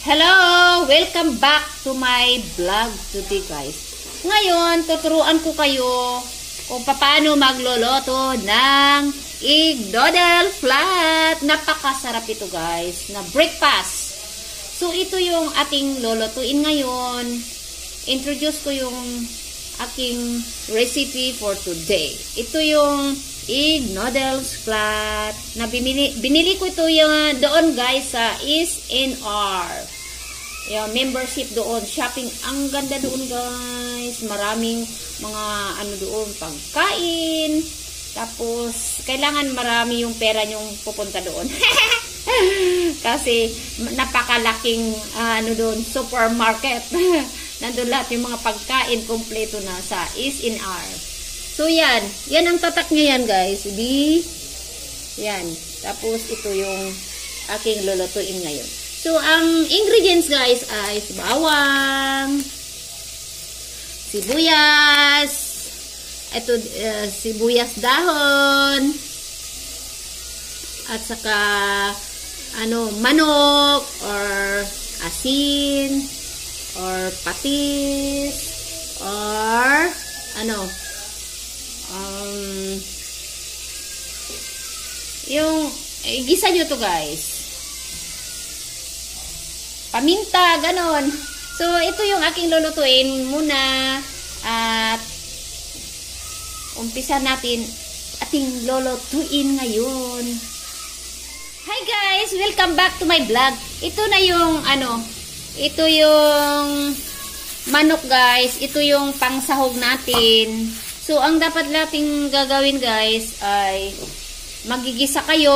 Hello! Welcome back to my vlog today, guys. Ngayon, tuturuan ko kayo kung paano magluluto ng egg noodle flat. Napakasarap ito, guys, na breakfast. So, ito yung ating lulutuin ngayon. Introduce ko yung aking recipe for today. Ito yung egg noodles flat na binili ko ito yung doon, guys, sa S&R. Yung membership doon, shopping, ang ganda doon, guys. Maraming mga ano doon, pagkain. Tapos kailangan marami yung pera nyong pupunta doon. Kasi napakalaking ano doon, supermarket. Nandun lahat yung mga pagkain kompleto na sa S&R. So, yan. Yan ang tatak niya yan, guys. Yan. Tapos, ito yung aking lulutuin ngayon. So, ang ingredients, guys, ay bawang, sibuyas, ito, sibuyas dahon, at saka, ano, manok, or asin, or patis, or, ano, yung gisa nyo to, guys, paminta, ganon. So ito yung aking lulutuin muna at umpisa natin ating lulutuin ngayon. Hi guys, welcome back to my vlog. Ito na yung ano, ito yung manok, guys. Ito yung pangsahog natin. So, ang dapat nating gagawin, guys, ay magigisa kayo.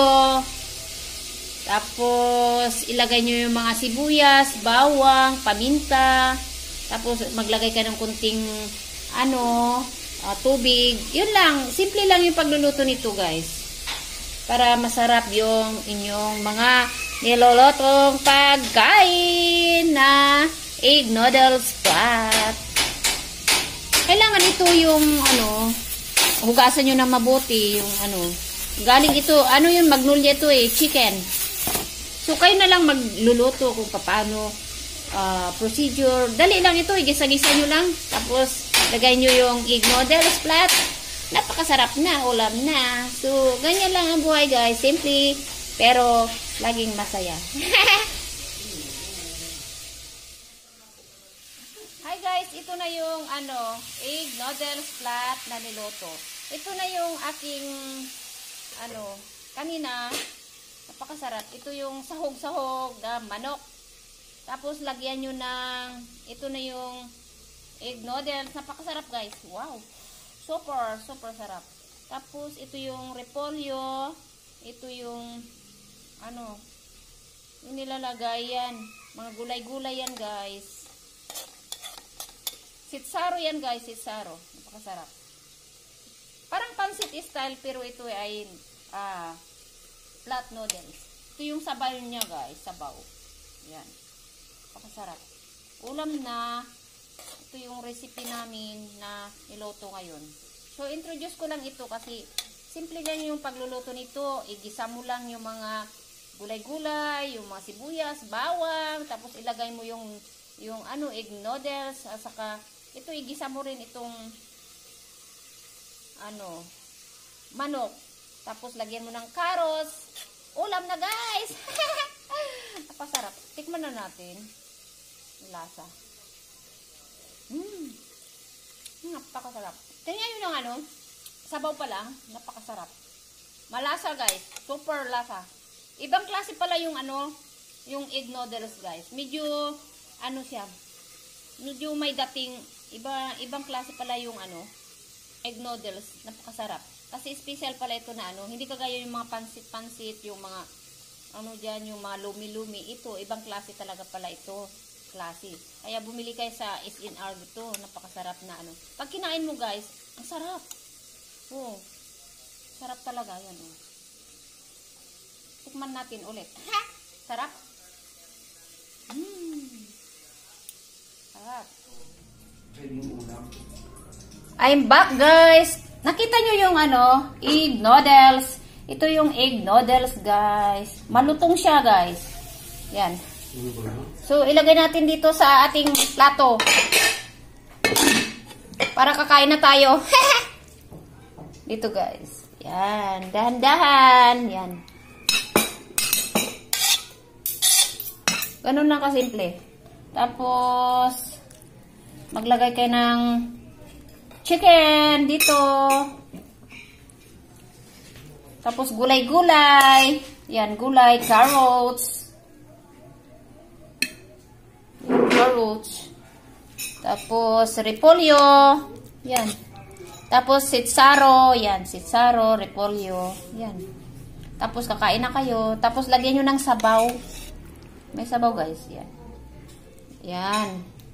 Tapos, ilagay nyo yung mga sibuyas, bawang, paminta. Tapos, maglagay ka ng kunting, ano, tubig. Yun lang. Simple lang yung pagluluto nito, guys. Para masarap yung inyong mga nilolotong pagkain na egg noodles flat. Kailangan ito yung, ano, hugasan nyo na mabuti, yung, ano, galing ito, ano yung magnolia ito chicken. So, kayo na lang magluluto kung paano, procedure. Dali lang ito, gisa-gisa nyo lang. Tapos, lagay nyo yung egg noodles flat. Napakasarap na, ulam na. So, ganyan lang ang buhay, guys. Simple, pero laging masaya. Hi guys, ito na yung ano, egg noodles flat na niloto. Ito na yung aking ano, kanina, napakasarap. Ito yung sahog-sahog na manok. Tapos lagyan nyo ng, ito na yung egg noodles. Napakasarap, guys. Wow. Super, super sarap. Tapos ito yung repolyo. Ito yung ano, yung nilalagay yan. Mga gulay-gulay yan, guys. Sitsaro yan, guys, sitsaro. Napakasarap. Parang pansit style, pero ito ay flat noodles. Ito yung sabaw niya, guys, sabaw. Yan. Napakasarap. Ulam na. Ito yung recipe namin na niluto ngayon. So, introduce ko lang ito kasi simple lang yung pagluluto nito. Igisa mo lang yung mga gulay-gulay, yung mga sibuyas, bawang, tapos ilagay mo yung ano, egg noodles, at saka ito, igisa mo rin itong ano, manok. Tapos, lagyan mo ng carrots. Ulam na, guys! Napasarap. Tikman na natin. Lasa. Napakasarap. Tingnan nyo ng ano, sabaw pa lang. Napakasarap. Malasa, guys. Super lasa. Ibang klase pala yung ano, yung egg noodles, guys. Medyo, ano siya, medyo may dating, ibang klase pala yung ano, egg noodles. Napakasarap. Kasi special pala ito na ano, hindi kagaya yung mga pansit-pansit, yung mga, ano dyan, yung mga lumi-lumi. Ito, ibang klase talaga pala ito. Klase. Kaya bumili kayo sa S&R dito. Napakasarap na ano. Pag kinain mo, guys, ang sarap. Oh, sarap talaga. Yan, oh. Tikman natin ulit. Sarap. Sarap. I'm back, guys. Nakita nyo yung ano, egg noodles. Ito yung egg noodles, guys. Malutong siya, guys. Yan. So, ilagay natin dito sa ating plato. Para kakain na tayo. Dito guys. Yan. Dahan-dahan. Yan. Ganun lang kasimple. Tapos, maglagay kayo ng chicken dito. Tapos, gulay-gulay. Yan, gulay, carrots. Yan, carrots. Tapos, repolyo. Yan. Tapos, sitsaro. Yan, sitsaro, repolyo. Yan. Tapos, kakain na kayo. Tapos, lagyan nyo ng sabaw. May sabaw, guys. Yan. Yan.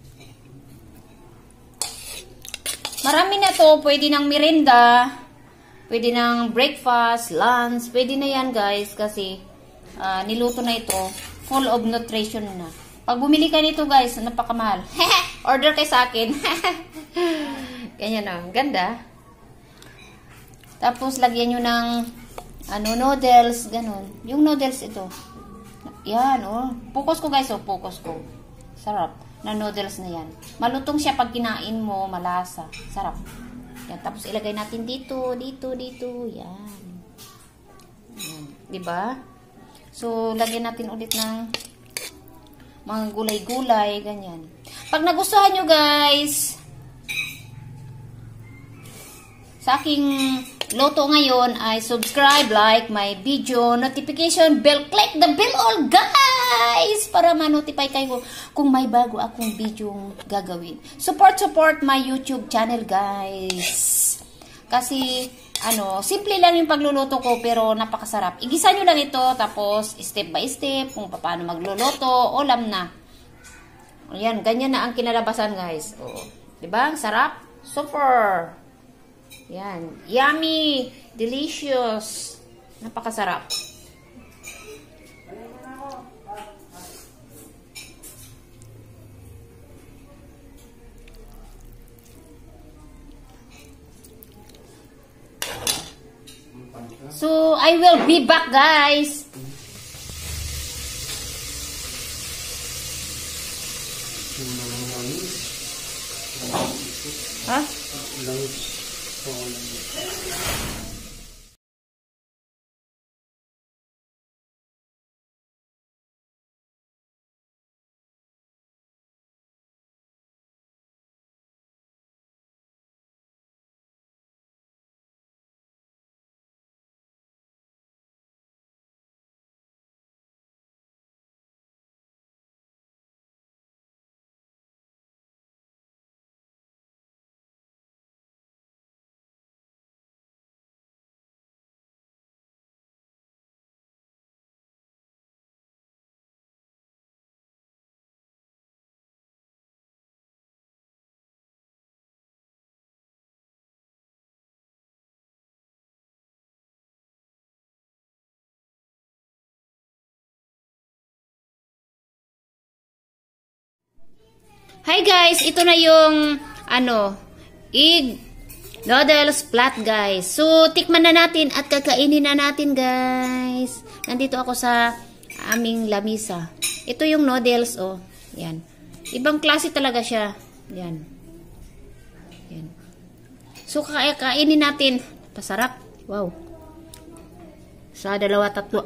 Marami na to. Pwede ng merienda. Pwede ng breakfast, lunch. Pwede na yan, guys. Kasi, niluto na ito. Full of nutrition na. Pag bumili ka nito, guys, napakamahal. Order kayo sa akin. Ganyan na. Ganda. Tapos, lagyan nyo ng noodles. Ganun. Yung noodles ito. Yan, oh. Focus ko, guys. Oh, focus ko. Sarap. Na noodles na yan. Malutong siya pag kinain mo. Malasa. Sarap. Yan. Tapos, ilagay natin dito. Dito, dito. Yan. Yan. Diba? So, lagyan natin ulit ng mga gulay-gulay, ganyan. Pag nagustuhan nyo, guys, sa aking loto ngayon ay subscribe, like my video, notification bell, click the bell all, guys, para ma-notify kayo kung may bago akong video gagawin. Support my YouTube channel, guys. Kasi, simple lang yung pagluluto ko, pero napakasarap. Igisa nyo lang ito, tapos step by step, kung paano magluluto, ulam na. Ayan, ganyan na ang kinalabasan, guys. O, diba? Sarap? Super! Yan. Yummy! Delicious! Napakasarap. So, I will be back, guys. Huh? Hi guys, ito na yung egg noodles flat, guys. So, tikman na natin at kakainin na natin, guys. Nandito ako sa aming lamisa. Ito yung noodles, oh. Yan. Ibang klase talaga siya. Yan. Yan. So, kakainin natin. Pasarap. Wow. Sa dalawa, tatlo.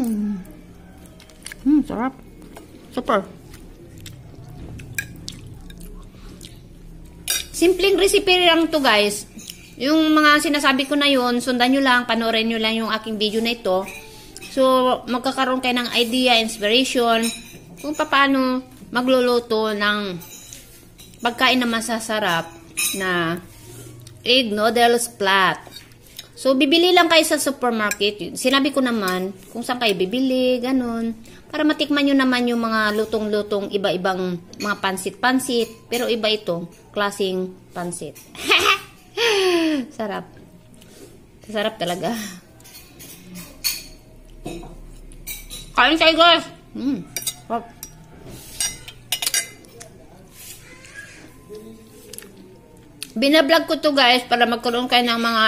Sarap. Super. Simpleng recipe lang to, guys. Yung mga sinasabi ko na yun, sundan nyo lang, panoorin nyo lang yung aking video na ito. So, magkakaroon kayo ng idea, inspiration, kung paano magluluto ng pagkain na masasarap na egg noodles flat. So, bibili lang kayo sa supermarket. Sinabi ko naman kung saan kayo bibili, ganun. Para matikman nyo naman yung mga lutong-lutong iba-ibang mga pansit-pansit. Pero iba ito, klaseng pansit. Sarap. Sarap talaga. Kain kayo, guys. Sarap. Binablog ko to, guys, para magkaroon kayo ng mga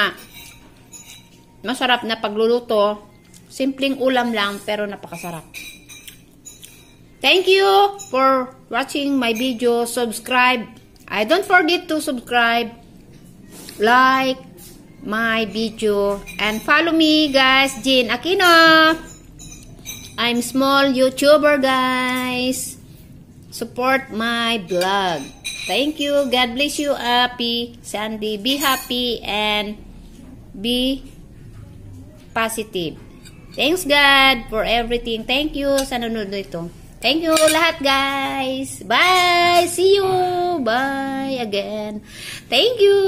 masarap na pagluluto. Simpleng ulam lang, pero napakasarap. Thank you for watching my video. Subscribe. I don't forget to subscribe, like my video, and follow me, guys. Jaine Aquino. I'm small YouTuber, guys. Support my blog. Thank you. God bless you. Happy Sunday. Be happy and be positive. Thanks God for everything. Thank you sa nanonood ito. Thank you lahat, guys. Bye. See you. Bye again. Thank you.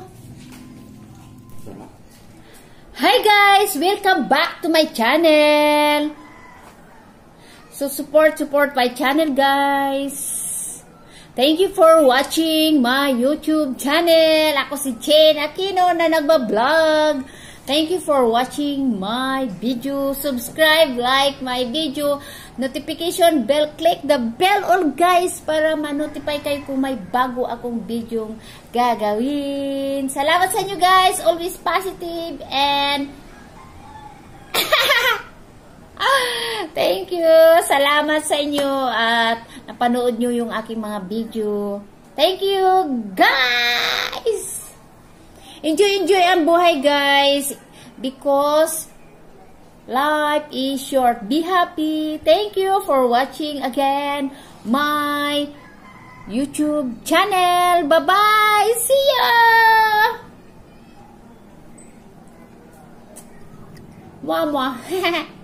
Hi guys, welcome back to my channel. So support my channel, guys. Thank you for watching my YouTube channel. Ako si Jaine Aquino na nagba-vlog. Thank you for watching my video. Subscribe, like my video, notification bell, click the bell all, guys, para ma-notify kayo kung may bago akong video gagawin. Salamat sa inyo, guys. Always positive and thank you. Salamat sa inyo at napanood nyo yung aking mga video. Thank you, guys. Enjoy ang buhay, guys, because life is short. Be happy. Thank you for watching again my YouTube channel. Bye-bye. See ya. Mwah, mwah.